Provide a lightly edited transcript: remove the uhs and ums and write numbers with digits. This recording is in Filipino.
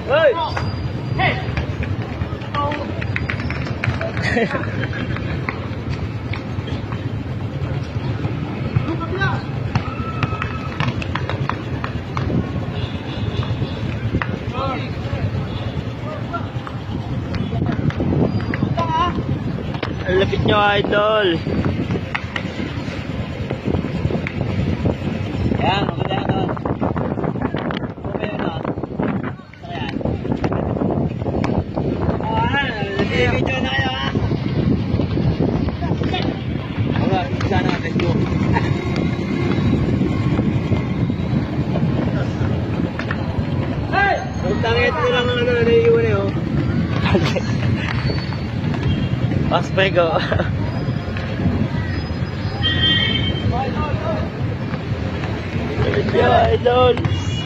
Hey! Hey! Ang lapit nyo, idol. Ayan, maganda yan doon. Okay yun doon. Ayan. Video na kayo ha. Wala, isa na, let's go. Hey! Magtangit mo lang ang ano, naiiwan eh oh. Paspego. Idol.